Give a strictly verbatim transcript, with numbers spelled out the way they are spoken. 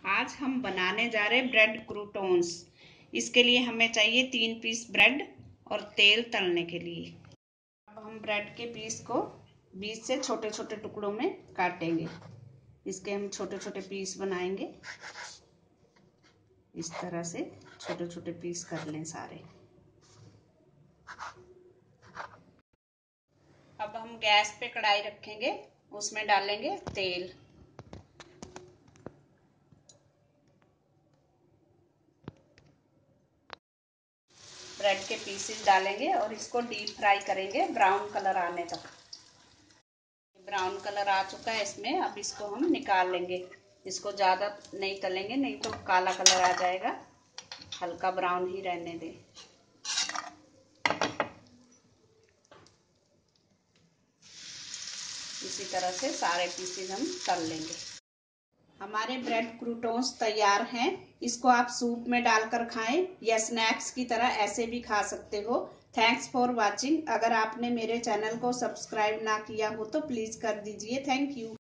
आज हम बनाने जा रहे हैं ब्रेड क्रूटॉन्स। इसके लिए हमें चाहिए तीन पीस ब्रेड और तेल तलने के लिए। अब हम ब्रेड के पीस को बीच से छोटे छोटे टुकड़ों में काटेंगे। इसके हम छोटे छोटे पीस बनाएंगे। इस तरह से छोटे छोटे पीस कर लें सारे। अब हम गैस पे कढ़ाई रखेंगे, उसमें डालेंगे तेल। ब्रेड के पीसेस डालेंगे और इसको डीप फ्राई करेंगे ब्राउन कलर आने तक। ब्राउन कलर आ चुका है इसमें, अब इसको हम निकाल लेंगे। इसको ज़्यादा नहीं तलेंगे, नहीं तो काला कलर आ जाएगा। हल्का ब्राउन ही रहने दें। इसी तरह से सारे पीसेस हम तल लेंगे। हमारे ब्रेड क्रूटॉन्स तैयार हैं। इसको आप सूप में डालकर खाएं या स्नैक्स की तरह ऐसे भी खा सकते हो। Thanks for watching. अगर आपने मेरे चैनल को सब्सक्राइब ना किया हो तो प्लीज कर दीजिए। Thank you.